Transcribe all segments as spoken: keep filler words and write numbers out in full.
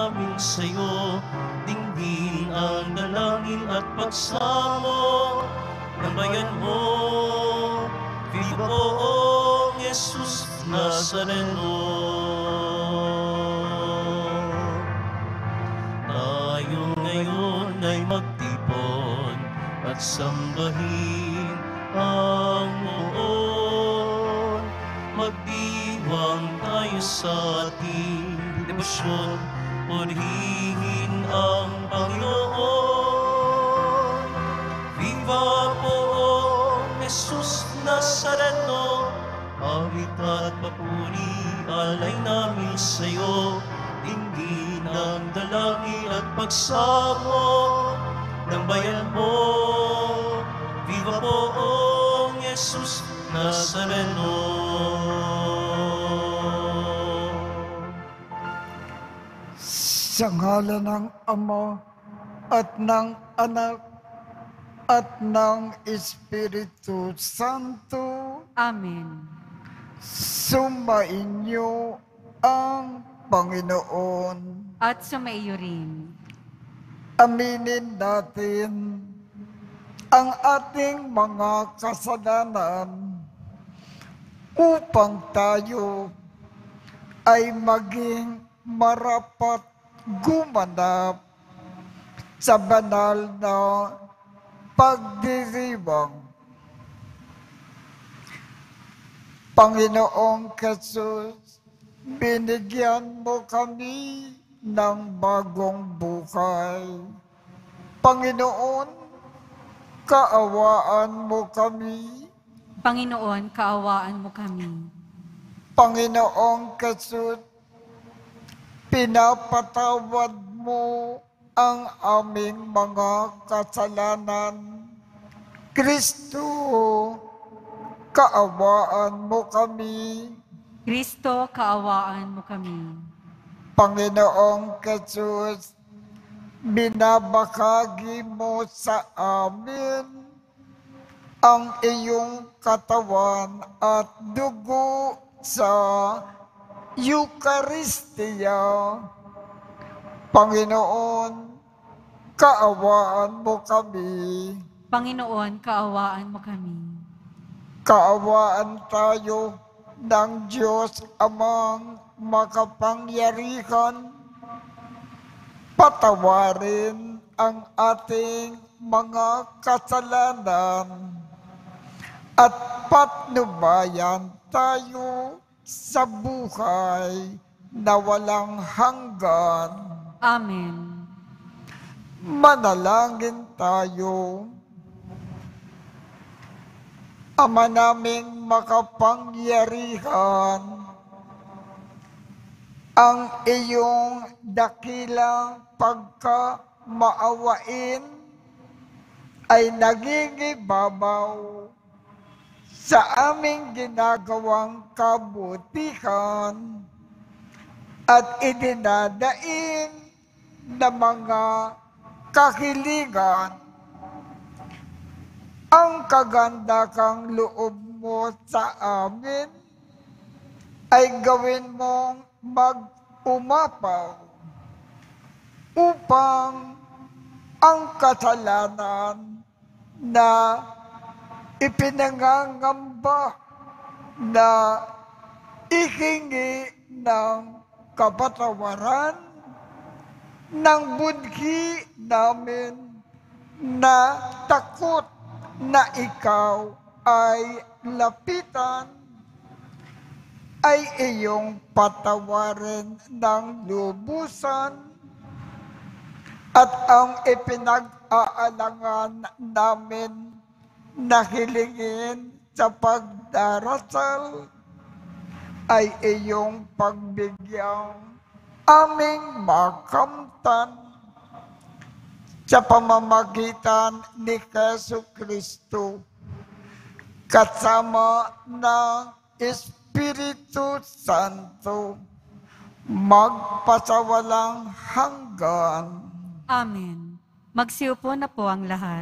namin sa'yo, dinggin ang dalangin at pagsamo ng bayan mo. Viva poong Jesus Nazareno. Tayo ngayon ay magtipon at sambahin ang Poon. Magdiwang tayo sa ating debosyon, purihin ang Panginoon. Viva poong Jesus Nazareno, awit at papuri alay namin sa'yo, dinggin ang dalangin at pagsamo ng bayan mo. Viva poong Jesus Nazareno. Sa ngalan ng Ama at ng Anak at ng Espiritu Santo. Amen. Sumainyo ang Panginoon. At sumaiyo rin. Aminin natin ang ating mga kasalanan upang tayo ay maging marapat gumanap sa banal na pagdiriwang. Panginoong Jesus, binigyan mo kami ng bagong buhay. Panginoon, kaawaan mo kami. Panginoon, kaawaan mo kami. Panginoong Jesus, pinapatawad mo ang aming mga kasalanan. Kristo, kaawaan mo kami. Kristo, kaawaan mo kami. Panginoong Jesus, binabahagi mo sa amin ang iyong katawan at dugo sa Eucharistia. Panginoon, kaawaan mo kami. Panginoon, kaawaan mo kami. Kaawaan tayo ng Diyos Amang makapangyarihan. Patawarin ang ating mga kasalanan at patnubayan tayo sa buhay na walang hanggan. Amen. Manalangin tayo. Ama naming makapangyarihan, ang iyong dakilang pagkamaawain ay nagingibabaw sa aming ginagawang kabutihan at idinadain na mga kahilingan. Ang kaganda kang loob mo sa amin ay gawin mong mag-umapaw upang ang kasalanan na ipinangangamba na ihingi ng kapatawaran ng budhi namin na takot na ikaw ay lapitan, ay iyong patawarin ng lubusan at ang ipinag-aalangan namin na hilingin sa pagdarasal ay iyong pagbigyang aming makamtan sa pamamagitan ni Jesu Kristo kasama ng Espiritu Santo magpasawalang hanggan. Amen. Magsiupo na po ang lahat.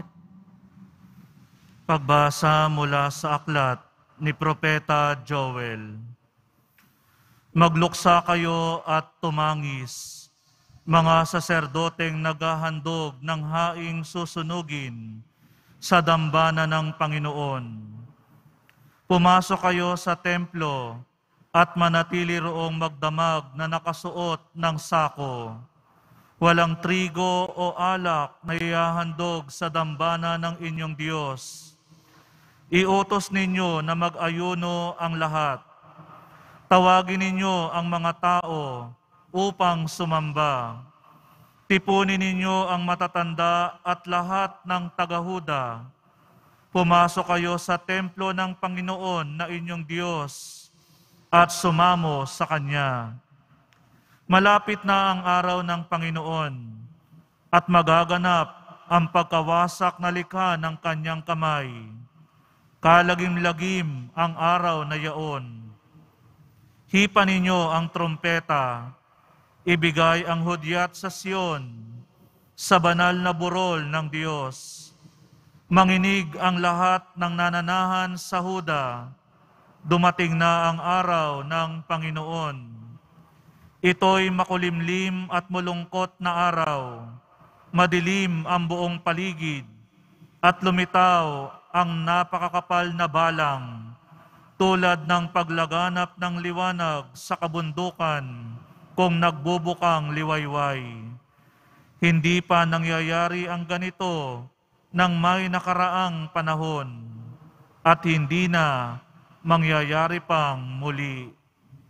Pagbasa mula sa aklat ni Propeta Joel. Magluksa kayo at tumangis. mga saserdoteng naghahandog ng haing susunugin sa dambana ng Panginoon. Pumasok kayo sa templo at manatili roong magdamag na nakasuot ng sako. Walang trigo o alak na ihahandog sa dambana ng inyong Diyos. Iutos ninyo na mag-ayuno ang lahat. Tawagin ninyo ang mga tao upang sumamba. Tipunin ninyo ang matatanda at lahat ng tagahuda. Pumasok kayo sa templo ng Panginoon na inyong Diyos at sumamo sa Kanya. Malapit na ang araw ng Panginoon at magaganap ang pagkawasak na likha ng Kanyang kamay. Kalagim-lagim ang araw na yaon. Hipa ninyo ang trompeta, ibigay ang hudyat sa Sion, sa banal na burol ng Diyos. Manginig ang lahat ng nananahan sa Huda, dumating na ang araw ng Panginoon. Ito'y makulimlim at malungkot na araw, madilim ang buong paligid, at lumitaw ang napakakapal na balang, tulad ng paglaganap ng liwanag sa kabundukan kung nagbubukang liwayway. Hindi pa nangyayari ang ganito ng may nakaraang panahon, at hindi na mangyayari pang muli.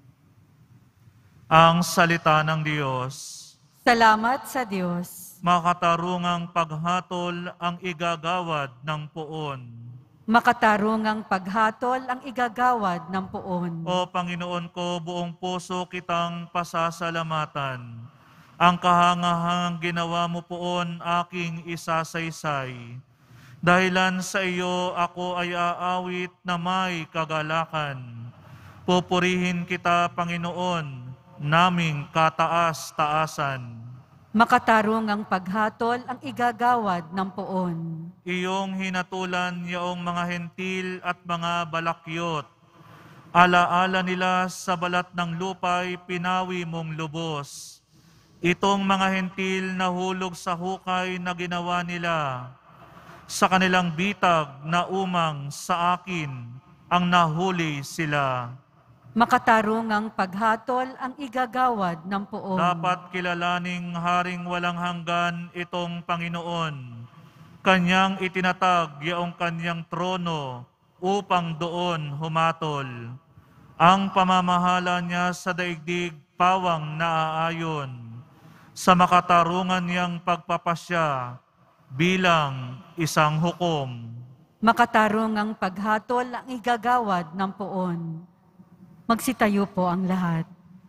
Ang salita ng Diyos. Salamat sa Diyos. Makatarungang paghatol ang igagawad ng poon. Makatarungang paghatol ang igagawad ng poon. O Panginoon ko, buong puso kitang pasasalamatan. Ang kahangahangang ginawa mo poon aking isasaysay. Dahilan sa iyo ako ay aawit na may kagalakan. Pupurihin kita, Panginoon, naming kataas-taasan. Makatarungang paghatol ang igagawad ng poon. Iyong hinatulan yaong mga hentil at mga balakyot. Alaala nila sa balat ng lupay pinawi mong lubos. Itong mga hentil na hulog sa hukay na ginawa nila. Sa kanilang bitag na umang sa akin ang nahuli sila. Makatarungang paghatol ang igagawad ng poon. Dapat kilalaning haring walang hanggan itong Panginoon. Kanyang itinatag yaong kanyang trono upang doon humatol. Ang pamamahala niya sa daigdig pawang naaayon. Sa makatarungan niyang pagpapasya bilang isang hukom. Makatarungang paghatol ang igagawad ng poon. Magsitayo po ang lahat.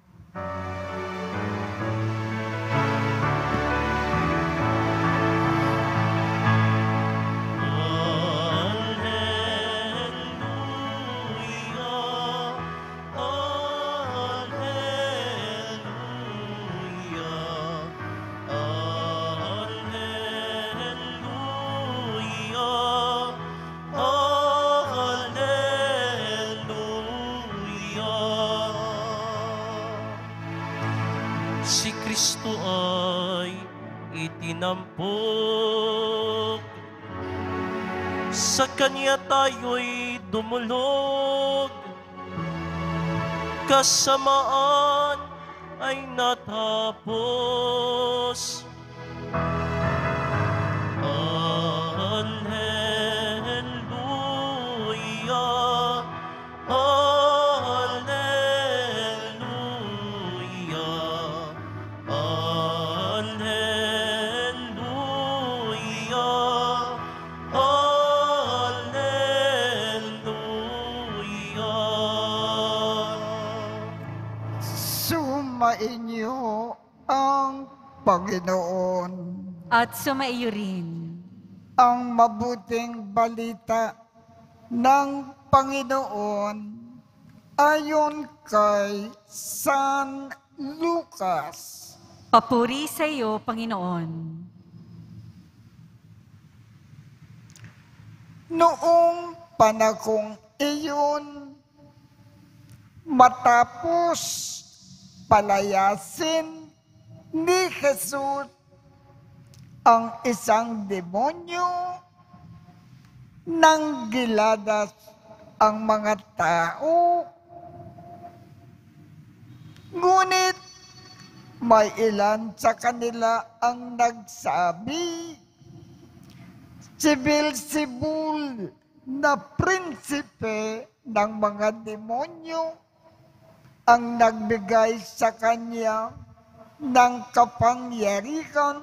Si Kristo ay itinampok, sa Kanya tayo'y dumulog, kasamaan ay natapos. Alleluia, Sumainyo ang Panginoon. At sumaiyo rin. Ang mabuting balita ng Panginoon ayon kay San Lucas. Papuri sa iyo, Panginoon. Noong panahong iyon, matapos palayasin ni Jesus ang isang demonyo nang giladas ang mga tao. Ngunit may ilan sa kanila ang nagsabi, si Beelzebul na prinsipe ng mga demonyo ang nagbigay sa kanya ng kapangyarihan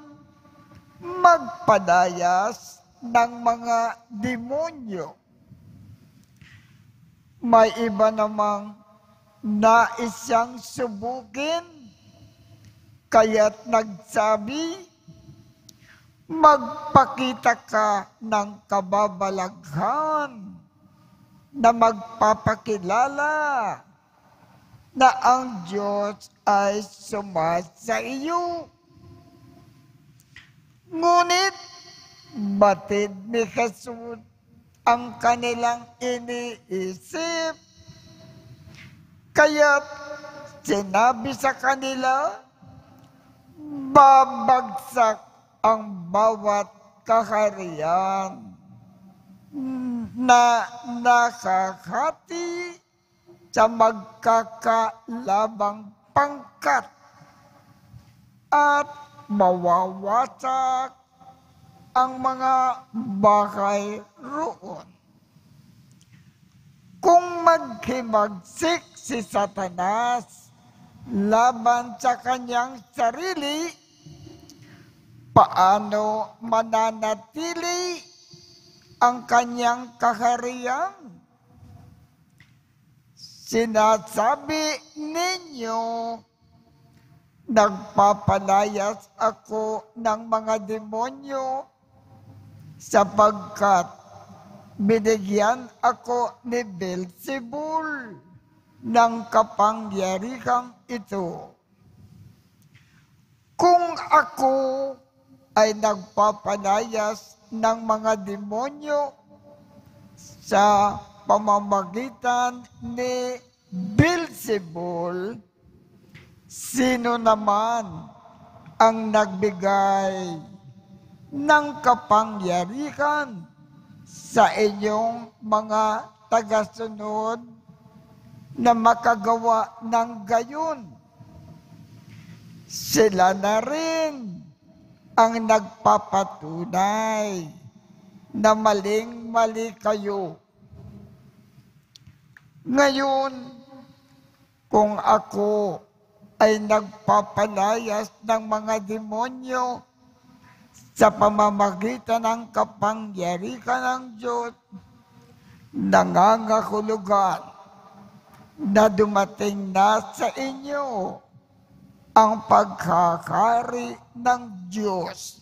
magpadayas ng mga demonyo. May iba namang nais siyang subukin, kaya't nagsabi, magpakita ka ng kababalaghan na magpapakilala na ang Diyos ay sumasa iyo. Ngunit batid ni Jesus ang kanilang iniisip, kaya't sinabi sa kanila, babagsak ang bawat kaharian na nakakati sa magkakalabang pangkat at mawawasak ang mga bahay roon. Kung maghimagsik si Satanas laban sa kanyang sarili, paano mananatili ang kanyang kaharian? Sinasabi ninyo, nagpapalayas ako ng mga demonyo sapagkat binigyan ako ni Beelzebul ng kapangyarihang ito. Kung ako ay nagpapalayas ng mga demonyo sa pamamagitan ni Beelzebul, sino naman ang nagbigay ng kapangyarihan sa inyong mga tagasunod na makagawa ng gayon? Sila na rin ang nagpapatunay na maling-mali kayo. Ngayon, kung ako ay nagpapalayas ng mga demonyo sa pamamagitan ng kapangyarihan ng Diyos, nangangahulugan na dumating na sa inyo ang pagkakari ng Diyos.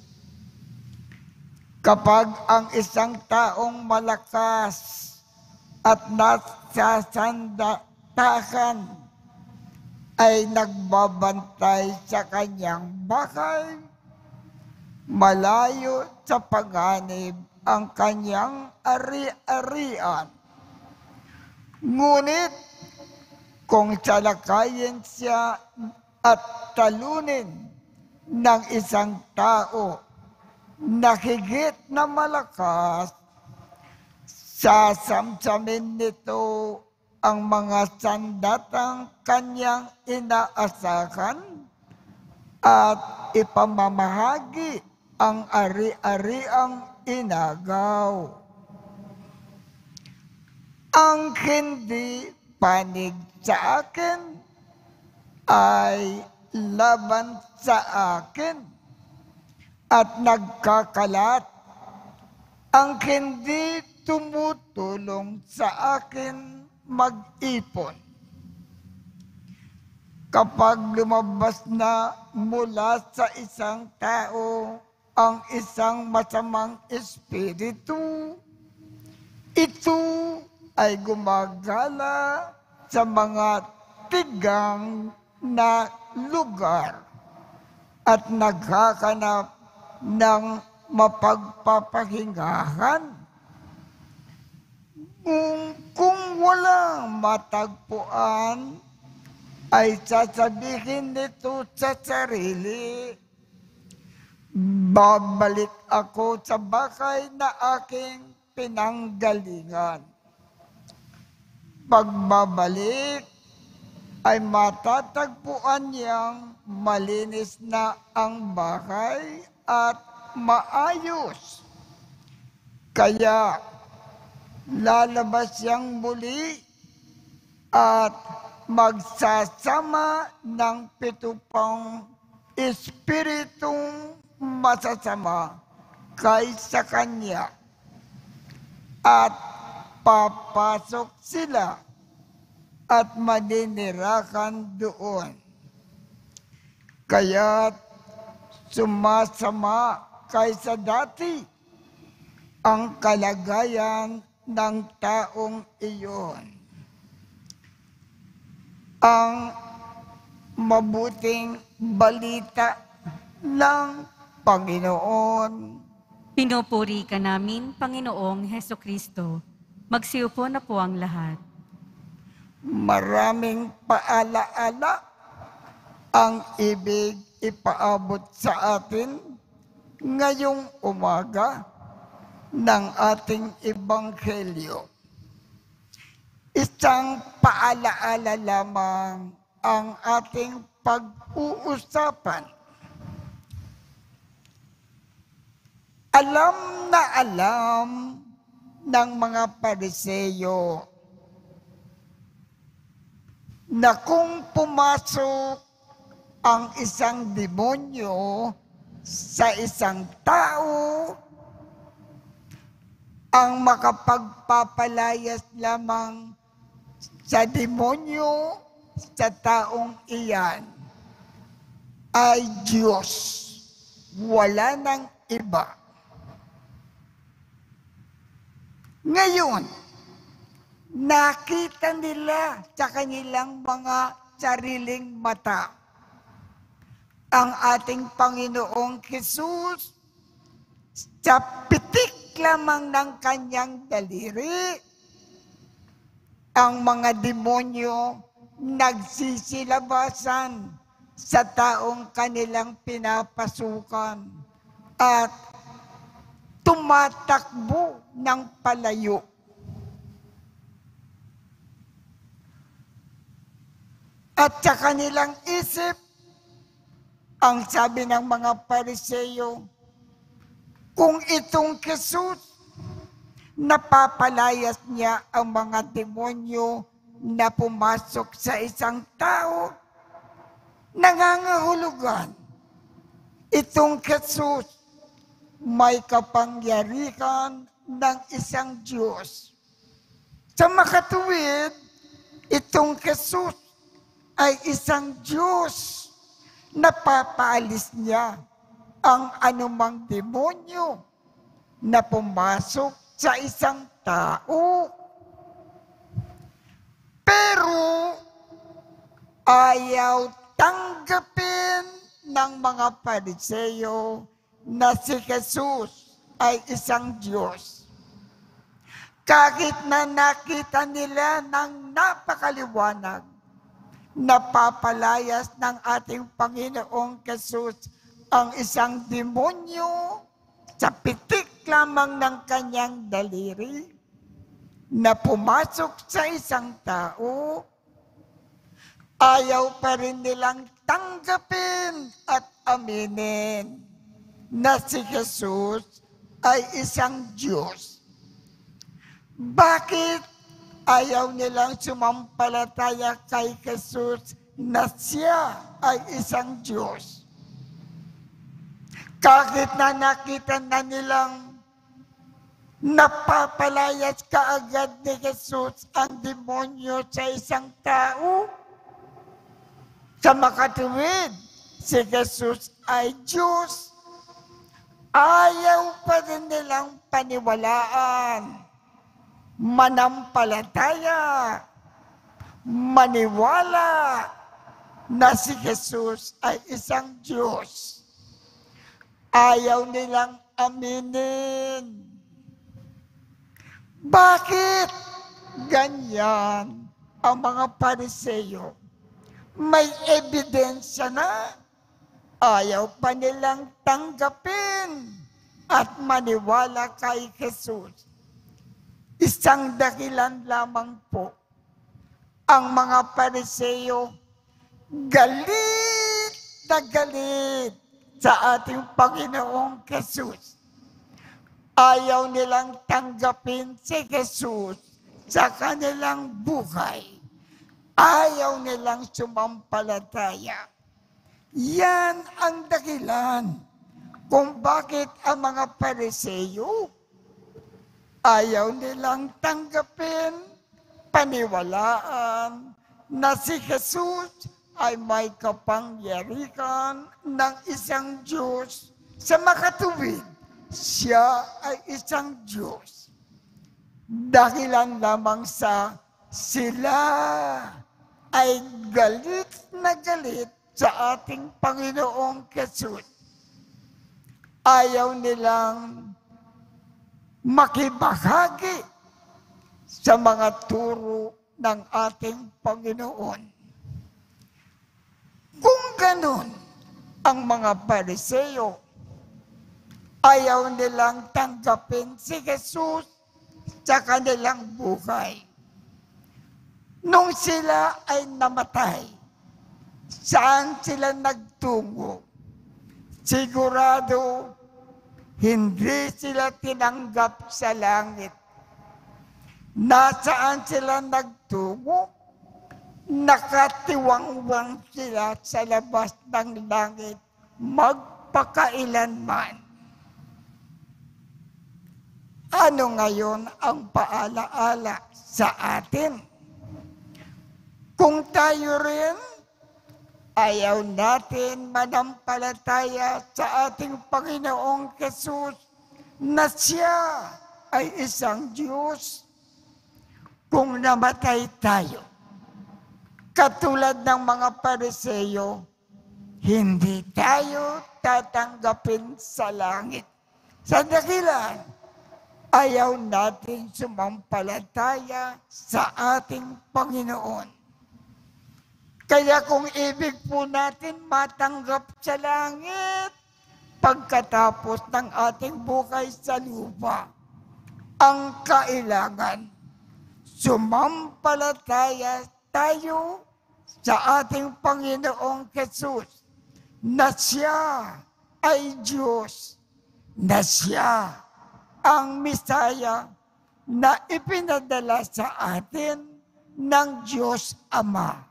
Kapag ang isang taong malakas at nasasandatakan ay nagbabantay sa kanyang bahay, malayo sa panganib ang kanyang ari-arian. Ngunit kung salakayin siya at talunin ng isang tao na higit na malakas, sasamsamin nito ang mga sandatang kanyang inaasahan at ipamamahagi ang ari-ariang inagaw. Ang hindi panig sa akin ay laban sa akin at nagkakalat. Ang hindi tumutulong sa akin mag-ipon. Kapag lumabas na mula sa isang tao ang isang masamang espiritu, ito ay gumagala sa mga tigang na lugar at naghahanap ng mapagpapahingahan. Kung, kung walang matagpuan, ay sasabihin nito sa sarili, babalik ako sa bahay na aking pinanggalingan. Pagbabalik, ay matatagpuan niyang malinis na ang bahay at maayos. Kaya lalabas siyang muli at magsasama ng pito pang espiritong masasama kaysa kanya at papasok sila at maninirahan doon. Kaya't sumasama kaysa dati ang kalagayan ng taong iyon. Ang mabuting balita ng Panginoon. Pinupuri ka namin, Panginoong Hesukristo. Magsiupo na po ang lahat. Maraming paalaala ang ibig ipaabot sa atin ngayong umaga ng ating ebanghelyo. Isang paalaala lamang ang ating pag-uusapan. Alam na alam ng mga Pariseyo na kung pumasok ang isang demonyo sa isang tao, ang makapagpapalayas lamang sa demonyo sa taong iyan ay Diyos. Wala nang iba. Ngayon, nakita nila sa kanilang mga sariling mata ang ating Panginoong Jesus sa pitik lamang ng kanyang daliri. Ang mga demonyo nagsisilabasan sa taong kanilang pinapasukan at tumatakbo ng palayo. At sa kanilang isip, ang sabi ng mga Pariseyo, kung itong Jesus, napapalayas niya ang mga demonyo na pumasok sa isang tao, nangangahulugan. Itong Jesus, may kapangyarihan ng isang Diyos. Sa makatuwid, itong Jesus ay isang Diyos na papaalis niya ang anumang demonyo na pumasok sa isang tao. Pero ayaw tanggapin ng mga Pariseyo na si Jesus ay isang Diyos. Kahit na nakita nila ng napakaliwanag na papalayas ng ating Panginoong Jesus ang isang demonyo sa pitik lamang ng kanyang daliri na pumasok sa isang tao, ayaw pa rin nilang tanggapin at aminin na si Jesus ay isang Diyos. Bakit ayaw nilang sumampalataya kay Jesus na siya ay isang Diyos? Kahit na nakita na nilang napapalayas kaagad ni Jesus ang demonyo sa isang tao, sa makatuwid, si Jesus ay Diyos, ayaw pa rin nilang paniwalaan, manampalataya, maniwala na si Jesus ay isang Diyos. Ayaw nilang aminin. Bakit ganyan ang mga Pariseyo? may ebidensya na, ayaw pa nilang tanggapin at maniwala kay Jesus. Isang dahilan lamang po, ang mga Pariseo galit na galit sa ating Panginoong Jesus. Ayaw nilang tanggapin si Jesus sa kanilang buhay. Ayaw nilang sumampalataya. Yan ang dahilan kung bakit ang mga Pariseo ayaw nilang tanggapin, paniwalaan na si Jesus ay may kapangyarihan ng isang Diyos sa makatuwid. Siya ay isang Diyos. Dahilan lamang sa sila ay galit na galit sa ating Panginoong Jesus. Ayaw nilang makibahagi sa mga turo ng ating Panginoon. Kung ganun, ang mga Pariseo, ayaw nilang tanggapin si Jesus sa kanilang buhay. Nung sila ay namatay, saan sila nagtungo? Sigurado, hindi sila tinanggap sa langit. Nasaan sila nagtungo? Nakatiwangwang sila sa labas ng langit magpakailanman. Ano ngayon ang paalaala sa atin? Kung tayo rin ayaw natin manampalataya sa ating Panginoong Jesus na siya ay isang Diyos. Kung namatay tayo, katulad ng mga Pariseo, hindi tayo tatanggapin sa langit. Sa dahilan, ayaw natin sumampalataya sa ating Panginoon. Kaya kung ibig po natin matanggap sa langit, pagkatapos ng ating buhay sa lupa, ang kailangan, sumampalataya tayo sa ating Panginoong Jesus, na siya ay Diyos, na siya ang Misaya na ipinadala sa atin ng Diyos Ama.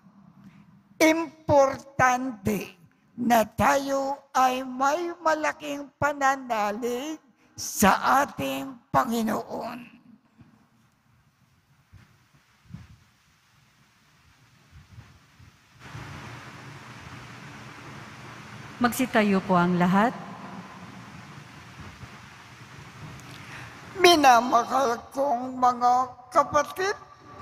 Importante na tayo ay may malaking pananalig sa ating Panginoon. Magsitayo po ang lahat. Minamahal kong mga kapatid,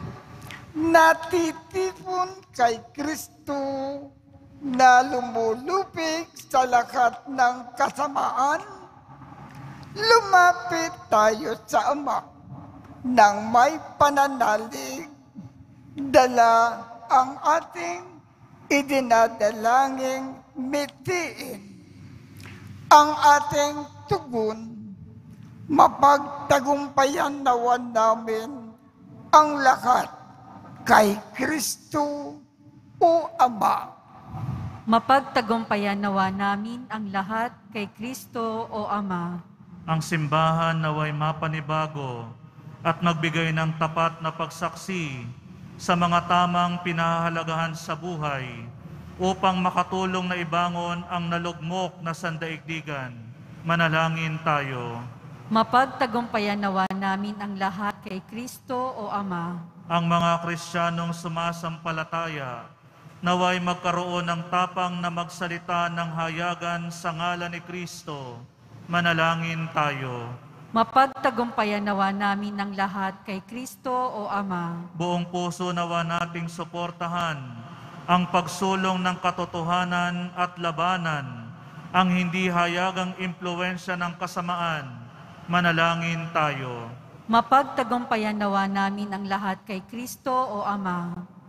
natitipon kay Kristo na lumulupig sa lahat ng kasamaan. Lumapit tayo sa Ama nang may pananalig, dala ang ating idinadalangin mitiin. Ang ating tugon, mapagtagumpayan nawa namin ang lahat kay Kristo o Ama. Mapagtagumpayan nawa namin ang lahat kay Kristo o Ama. Ang simbahan naway mapanibago at magbigay ng tapat na pagsaksi sa mga tamang pinahahalagahan sa buhay upang makatulong na ibangon ang nalugmok na sandaigdigan. Manalangin tayo. Mapagtagumpayan nawa namin ang lahat kay Kristo o Ama. Ang mga Kristiyanong sumasampalataya naway magkaroon ng tapang na magsalita ng hayagan sa ngalan ni Kristo. Manalangin tayo. Mapagtagumpayan nawa namin ang lahat kay Kristo o Ama. Buong puso nawa nating suportahan ang pagsulong ng katotohanan at labanan, ang hindi hayagang impluwensya ng kasamaan. Manalangin tayo. Mapagtagumpayan nawa namin ang lahat kay Kristo o Ama.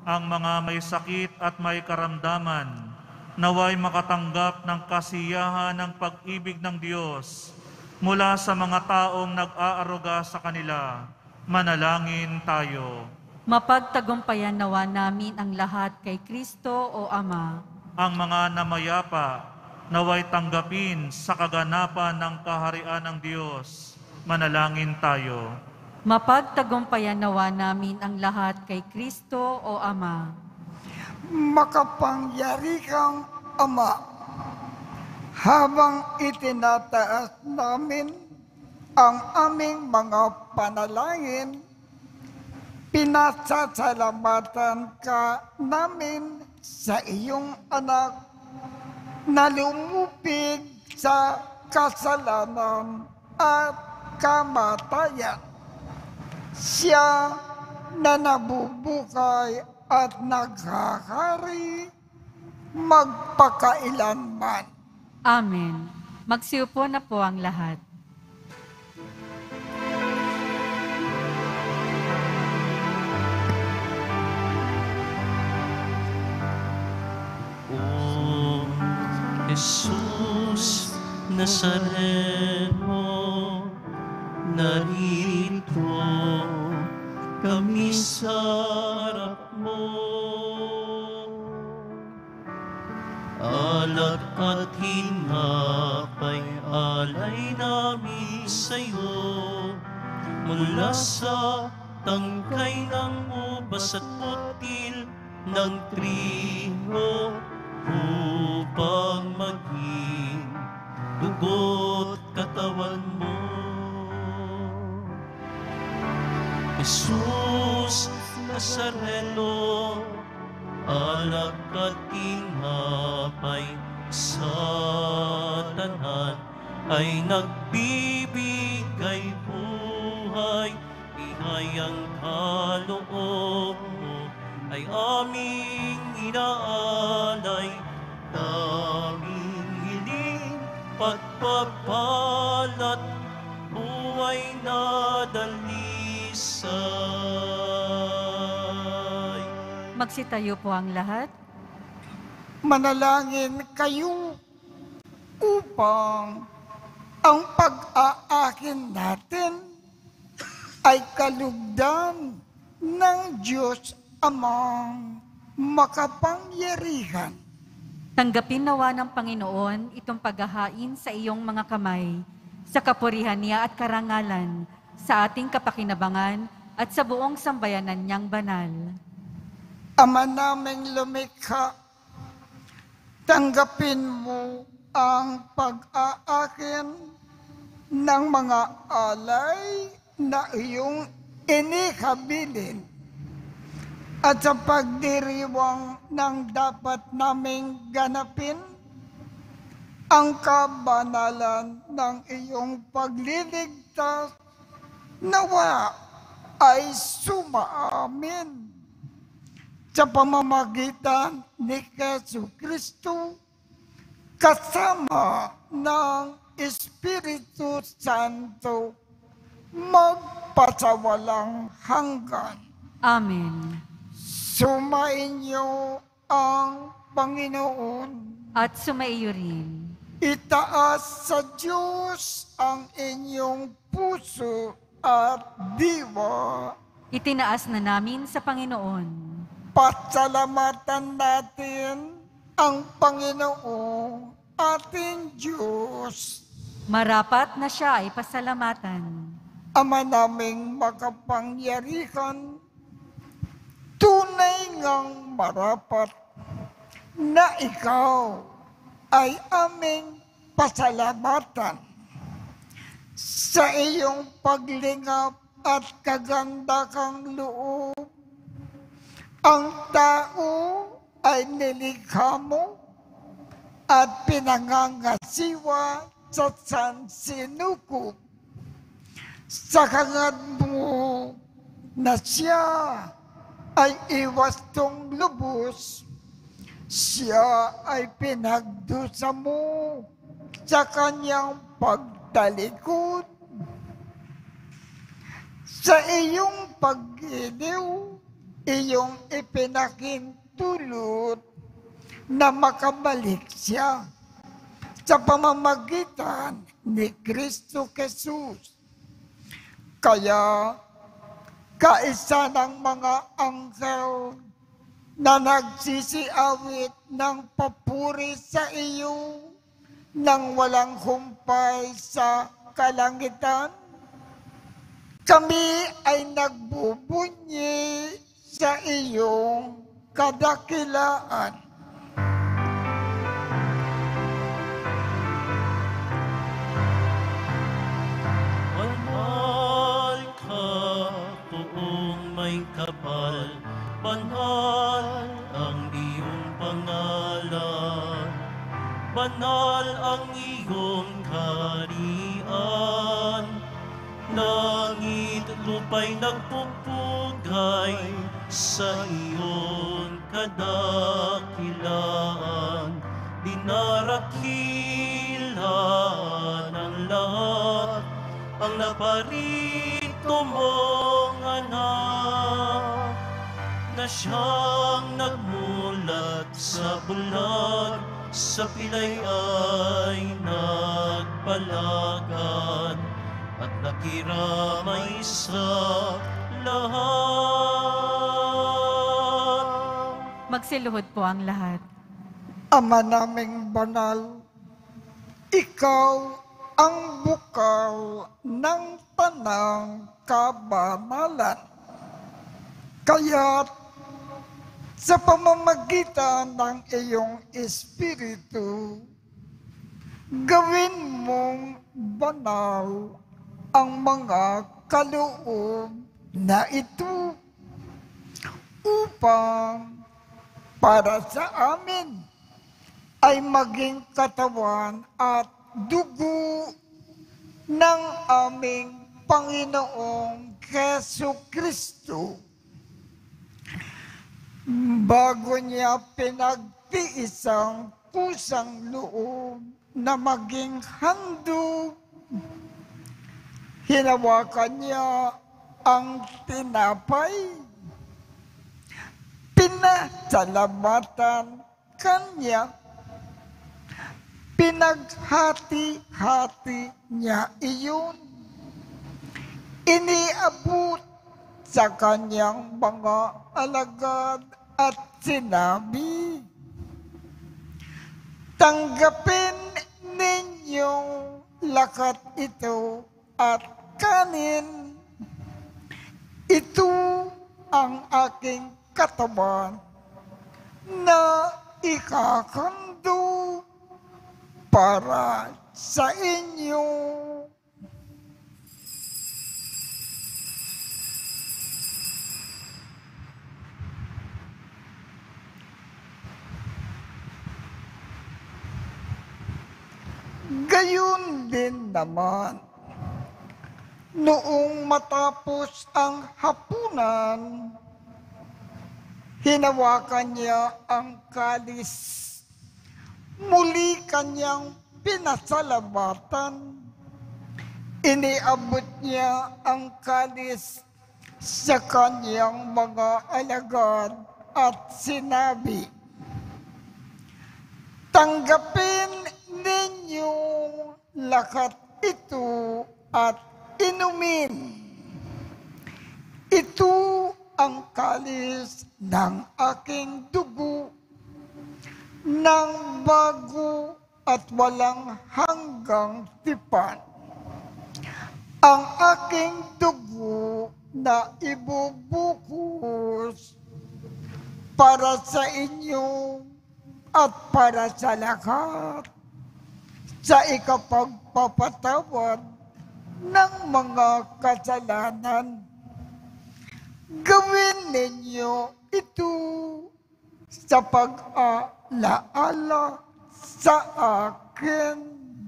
ang mga may sakit at may karamdaman, naway makatanggap ng kasiyahan ng pag-ibig ng Diyos mula sa mga taong nag-aaruga sa kanila. Manalangin tayo. Mapagtagumpayan nawa namin ang lahat kay Kristo o Ama. Ang mga namayapa, naway tanggapin sa kaganapan ng kaharian ng Diyos. Manalangin tayo. Mapagtagumpayan nawa namin ang lahat kay Kristo o Ama. Makapangyari kang Ama, habang itinataas namin ang aming mga panalangin, pinasasalamatan ka namin sa iyong anak na lumupig sa kasalanan at kamatayan. Siya na nabubuhay at naghahari magpakailanman. Amen. Magsiupo na po ang lahat. O Jesus Nazareno, narito kami sa harap mo. Alak at hinapay alay namin sa'yo, mula sa tangkay ng ubas at putil ng trigo, upang maging dugo't katawan mo. Jesus Nazareno, alak at tinapay sa tanan ay nagbibigay buhay. Ihayang kaloob mo ay aming inaalay, daming hiling pagpapalat, buhay na dalisay. Magsitayo po ang lahat. Manalangin kayo upang ang pag-aakin natin ay kalugdan ng Diyos Amang makapangyarihan. Tanggapin nawa ng Panginoon itong paghahain sa iyong mga kamay, sa kapurihan niya at karangalan, sa ating kapakinabangan at sa buong sambayanan niyang banal. Ama naming lumikha, tanggapin mo ang pag-aakin ng mga alay na iyong inikabilin at sa pagdiriwang ng dapat naming ganapin ang kabanalan ng iyong pagliligtas, nawa ay sumaamin sa pamamagitan ni Jesu Kristo kasama ng Espiritu Santo magpasawalang hanggan. Amen. Sumainyo ang Panginoon. At sumaiyo rin. Itaas sa Diyos ang inyong puso at diwa. Itinaas na namin sa Panginoon. Pasalamatan natin ang Panginoong ating Diyos. Marapat na siya ay pasalamatan. Ama naming makapangyarihan, tunay ngang marapat na ikaw ay aming pasalamatan sa iyong paglingap at kaganda kang loob. Ang tao ay nilikha mo at pinangangasiwa sa sansinukob. Sa hangad mo na siya ay iwastong lubos, siya ay pinagdusa mo sa kanyang pagtalikod. Sa iyong pag-iliw, iyong ipinakintulot na makabalik siya sa pamamagitan ni Kristo Jesus. Kaya, kaisa ng mga anghel na nagsisiawit ng papuri sa iyo nang walang humpay sa kalangitan, kami ay nagbubunyi sa iyong kadakilaan. Banal ka, poong may kapal, banal ang iyong pangalan, banal ang iyong kaharian. Langit at lupa'y nagpupugay sa iyong kadakilaan. Dinarakilan ang lahat ang naparito mong anak, na siyang nagmulat sa bulag, sa pilay ay nagpalagad, at nakiramay sa lahat. Magsiluhod po ang lahat. Ama naming banal, ikaw ang bukal ng tanang kabanalan. Kaya't sa pamamagitan ng iyong Espiritu, gawin mong banal ang mga kaloob na ito upang para sa amin ay maging katawan at dugo ng aming Panginoong Jesucristo. Bago niya pinagtiis ang kusang loob na maging handog, hinawakan niya ang tinapay, pinasalamatan kanya, pinaghati-hati niya iyon, iniabot sa kanyang mga alagad at sinabi, tanggapin ninyong lakat ito at kanin. Ito ang aking katawan na ikakando para sa inyo. Gayon din naman, noong matapos ang hapunan, hinawakan niya ang kalis, muli kanyang pinasalamatan, iniabot niya ang kalis sa kanyang mga alagad at sinabi, tanggapin ninyong lakat ito at inumin. Ito ang kalis ng aking dugo ng bago at walang hanggang tipan. Ang aking dugo na ibubuhos para sa inyo at para sa lahat sa ikapagpapatawad ng mga kasalanan. Gawin ninyo ito sa pag-alaala sa akin.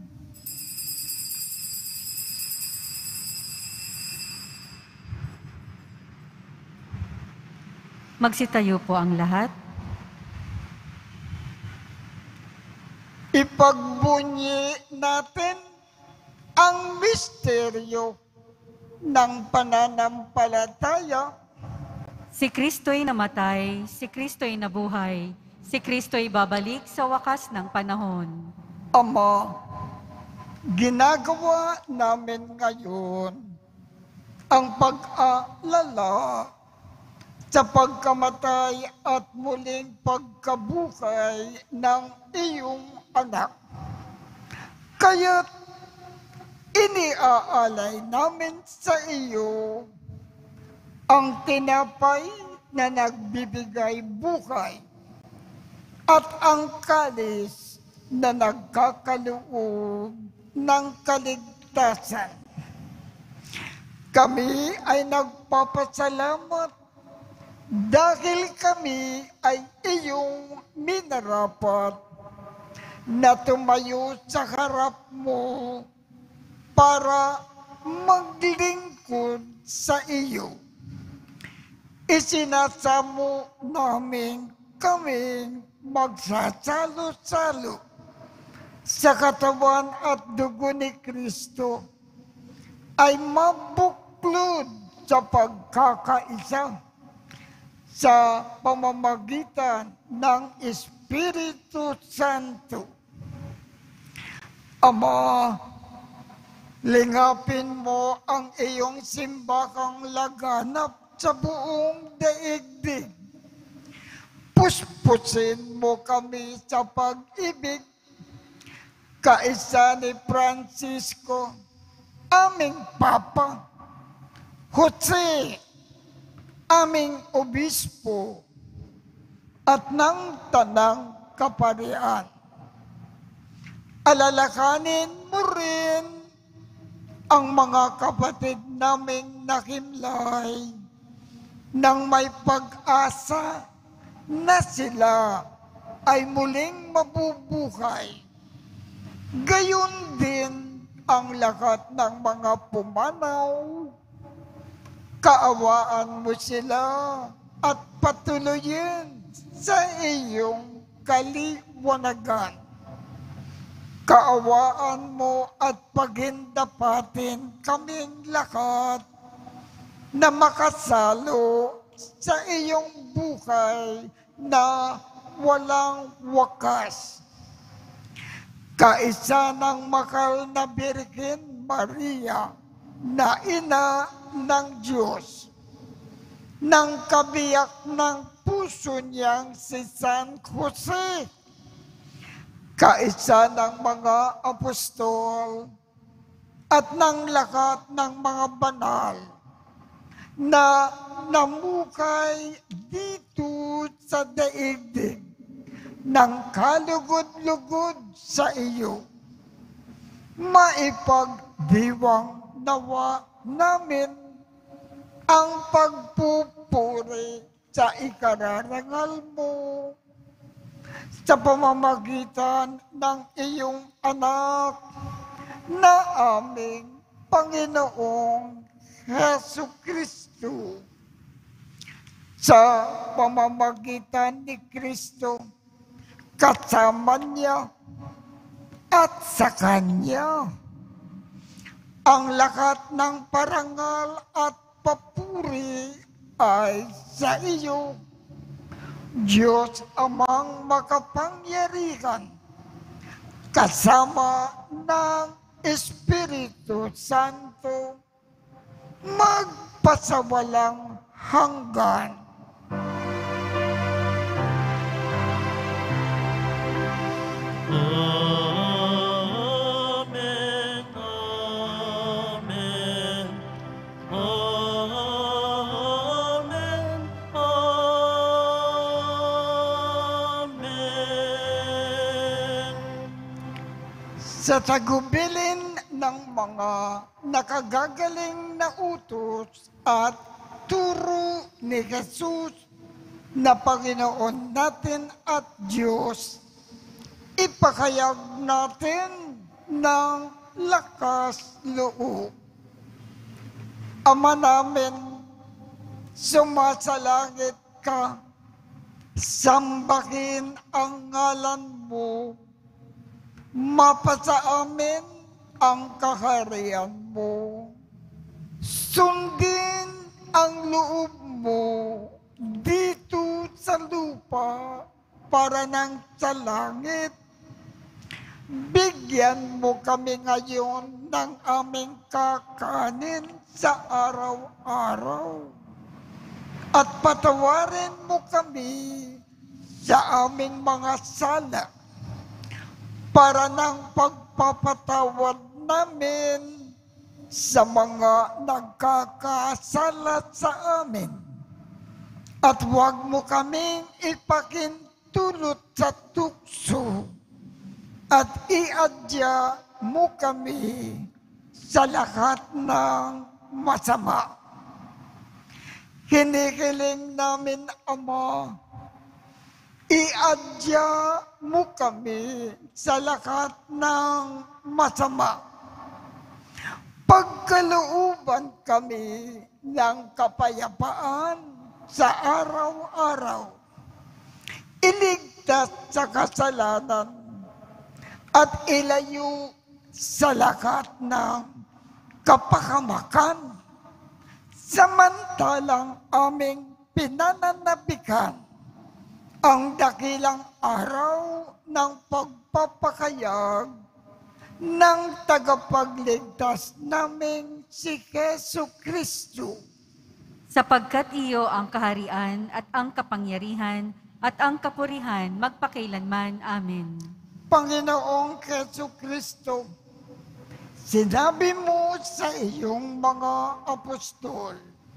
Magsitayo po ang lahat. Ipagbunyi natin ang misteryo ng pananampalataya. Si Kristo'y namatay, si Kristo'y nabuhay, si Kristo'y babalik sa wakas ng panahon. Ama, ginagawa namin ngayon ang pag-aalala sa pagkamatay at muling pagkabuhay ng iyong anak. Kaya't iniaalay namin sa iyo ang tinapay na nagbibigay buhay at ang kalis na nagkakaloob ng kaligtasan. Kami ay nagpapasalamat dahil kami ay iyong minarapat na tumayo sa harap mo para maglingkod sa iyo. Isinasamo namin kaming magsasalo-salo sa katawan at dugo ni Kristo ay mabuklod sa pagkakaisa sa pamamagitan ng Espiritu Santo. Ama, lingapin mo ang iyong simbahang laganap sa buong daigdig. Puspusin mo kami sa pag-ibig, kaisa ni Francisco, aming Papa, Jose, aming obispo, at ng tanang kaparian. Alalakanin mo rin ang mga kapatid naming nakimlay nang may pag-asa na sila ay muling mabubuhay. Gayon din ang lahat ng mga pumanaw. Kaawaan mo sila at patuloyin sa iyong kaliwanagan. Kaawaan mo at pagindapatin kaming lahat na makasalo sa iyong buhay na walang wakas. Kaisa ng mahal na Birhen Maria na ina ng Diyos, ng kabiyak ng puso niyang si San Jose, kaisa ng mga apostol at ng lahat ng mga banal na namukay dito sa daigdig ng kalugod-lugod sa iyo. Maipagdiwang nawa namin ang pagpupuri sa ikararangal mo sa pamamagitan ng iyong anak na aming Panginoong Hesu Kristo. Sa pamamagitan ni Kristo, kasama niya at sa Kanya, ang lahat ng parangal at papuri ay sa iyo, Diyos Amang makapangyarihan, kasama ng Espiritu Santo, magpasawalang hanggan. Amen, amen, amen, amen. Sa tagubilin ng mga nakagagaling na utos at turo ni Jesus na Panginoon natin at Diyos, ipakayag natin ng lakas loob. Ama namin, sumasalangit ka, sambahin ang ngalan mo, mapasa amin ang kaharian mo. Sundin ang loob mo dito sa lupa para nang sa langit. Bigyan mo kami ngayon ng aming kakanin sa araw-araw. At patawarin mo kami sa aming mga sala para ng pagpapatawad namin sa mga nagkakasala sa amin. At huwag mo kaming ipakintulot sa tukso at iadya mo kami sa lahat ng masama. Hinihiling namin, Ama, iadya mo kami sa lahat ng masama. Pagkalooban kami ng kapayapaan sa araw-araw. Iligtas sa kasalanan at ilayo sa lahat ng kapahamakan, samantalang aming pinananabikan ang dakilang araw ng pagpapakayag ng tagapagligtas naming si Jesu Kristo. Sapagkat iyo ang kaharian at ang kapangyarihan at ang kapurihan magpakailanman. Amen. Panginoong Jesu Kristo, sinabi mo sa iyong mga apostol,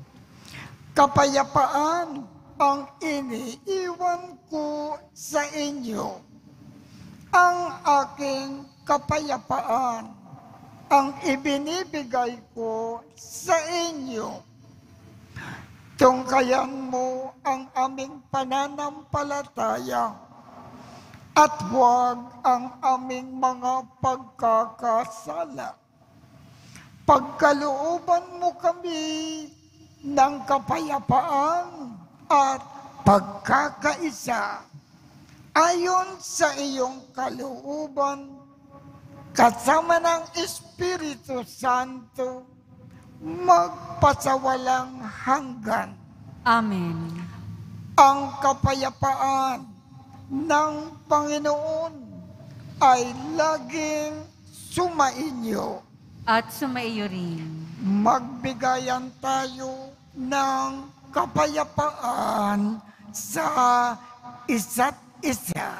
kapayapaan ang iniiwan ko sa inyo. Ang aking kapayapaan ang ibinibigay ko sa inyo. Tungkayan mo ang aming pananampalataya at huwag ang aming mga pagkakasala. Pagkalooban mo kami ng kapayapaan at pagkakaisa ayon sa iyong kalooban, kasama ng Espiritu Santo, magpasawalang hanggan. Amen. Ang kapayapaan ng Panginoon ay laging sumainyo. At sumaiyo rin. Magbigayan tayo ng kapayapaan sa isa't isa.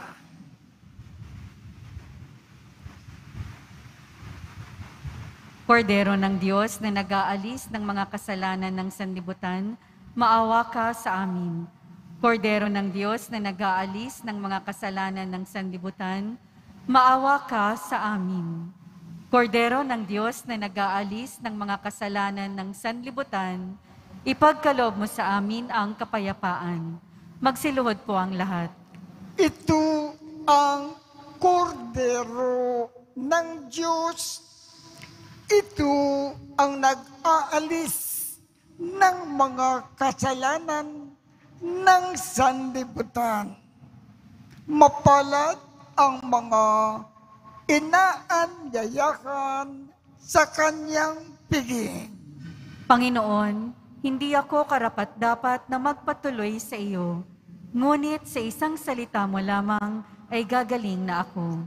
Kordero ng Diyos na nag-aalis ng mga kasalanan ng sanlibutan, maawa ka sa amin. Kordero ng Diyos na nag-aalis ng mga kasalanan ng sanlibutan, maawa ka sa amin. Kordero ng Diyos na nag-aalis ng mga kasalanan ng sanlibutan, ipagkaloob mo sa amin ang kapayapaan. Magsiluhod po ang lahat. Ito ang kordero ng Diyos. Ito ang nag-aalis ng mga kasalanan ng sanlibutan. Mapalad ang mga inaanyayahan sa kanyang piging. Panginoon, hindi ako karapat-dapat na magpatuloy sa iyo, ngunit sa isang salita mo lamang ay gagaling na ako.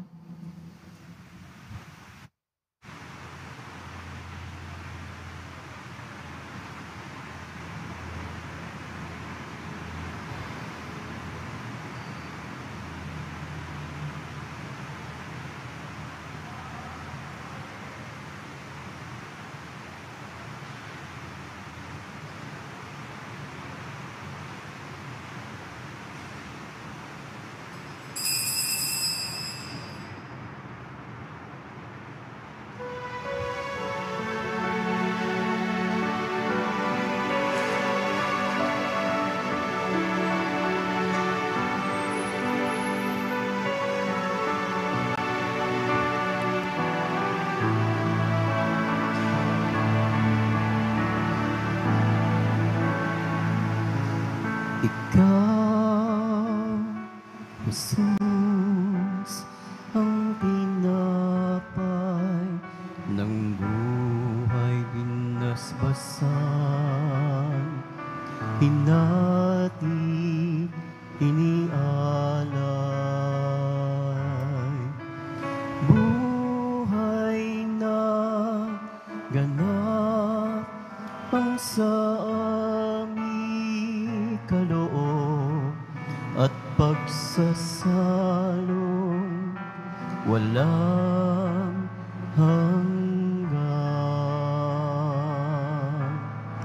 Ikaw, Jesus, ang tinapay ng buhay binasbasan. hinati inialay. Buhay na ganap ang sa aming kaloob at pagsasalong walang hanggan.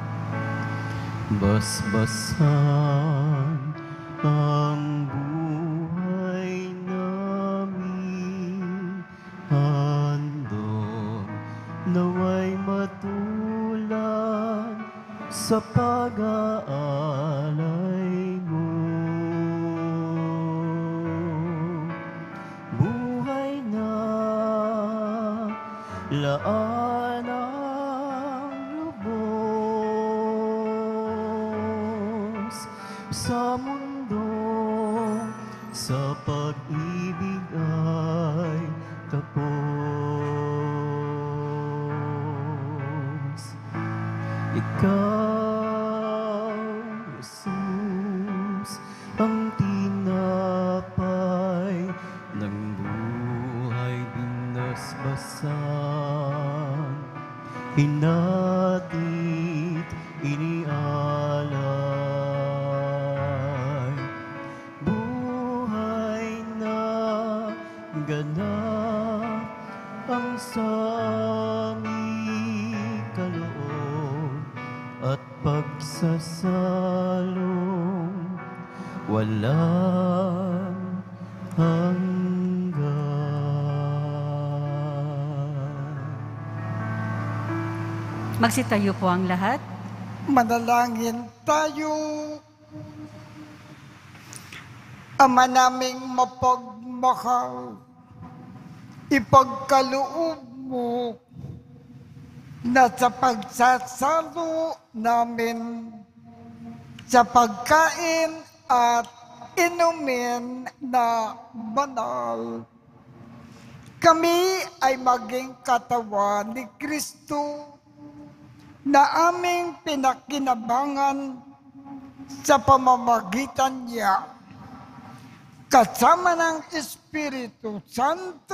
Basbasan ang buhay namin, handog naway matulan sa pag-aalay mo. Buhay na laan ang lubos sa mundo, sa pag-ibig ay tapos. Ikaw, Jesus, ang tinapay ng buhay binasbasan, hinatit inialay. Buhay na ganap ang saming kaloob at pagsasalong walang hanggan. Magsitayo po ang lahat. Manalangin tayo. Ama naming mapagmahal, ipagkaloob mo na sa pagsasalo namin sa pagkain at inumin na banal, kami ay maging katawan ni Kristo na aming pinakinabangan sa pamamagitan niya, kasama ng Espiritu Santo,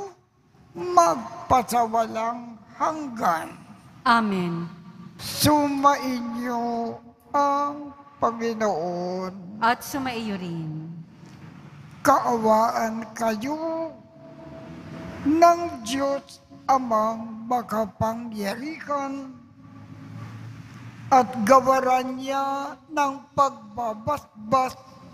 magpasawalang hanggan. Amen. Sumainyo ang Panginoon. At sumaiyo rin. Kaawaan kayo ng Diyos Amang makapangyarihan at gawaran niya ng pagbabasbas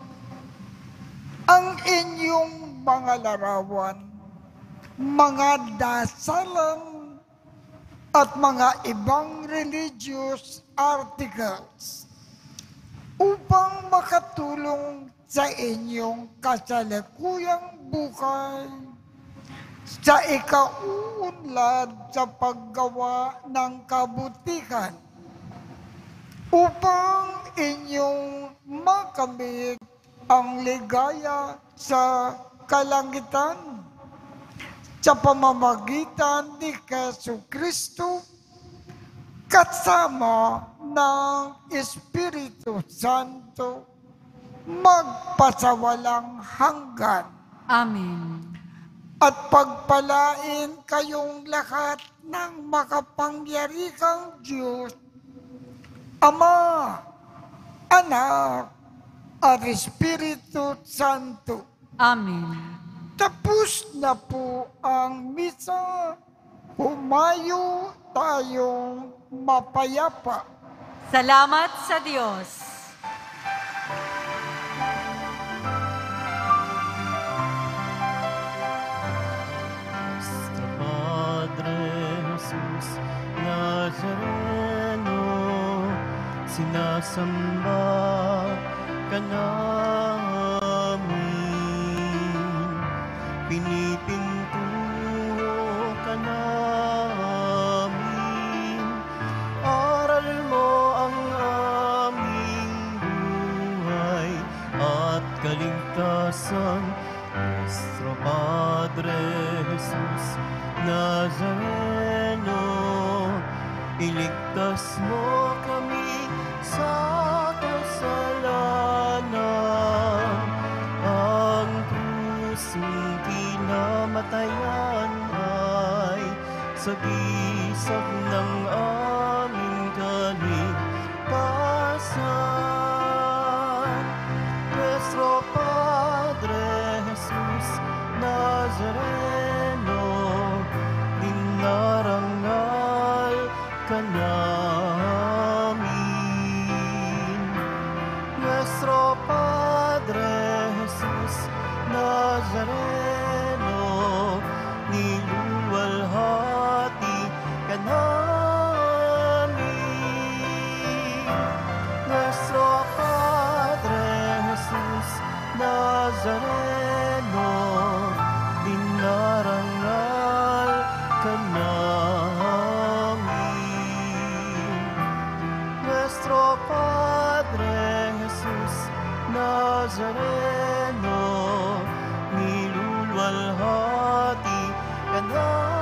ang inyong mga larawan, mga dasalan at mga ibang religious articles upang makatulong sa inyong kasalukuyang buhay sa ikauunlad sa paggawa ng kabutihan, upang inyong makamit ang ligaya sa kalangitan sa pamamagitan ni Jesucristo kasama ng Espiritu Santo magpasawalang hanggan. Amen. At pagpalain kayong lahat ng makapangyarihang Diyos, Ama, Anak, at Espiritu Santo. Amen. Tapos na po ang misa. Humayo tayong mapayapa. Salamat sa Diyos. Nuestro Padre Jesus Nazareno, sinasamba ka namin, pinipintuho ka namin, aral mo ang aming buhay at kaligtasan. Nuestro Padre Jesus Nazareno, iligtas mo kami sa kamatayan ay sagisag ng aming kaligtasan. Nuestro Padre Jesus Nazareno, dinarangal ka namin. Nuestro Padre Jesus Nazareno, niluwalhati ka namin. Nuestro Padre Jesus Nazareno, dinarangal ka namin. Nuestro Padre Jesus Nazareno, nilulwalhati ka namin.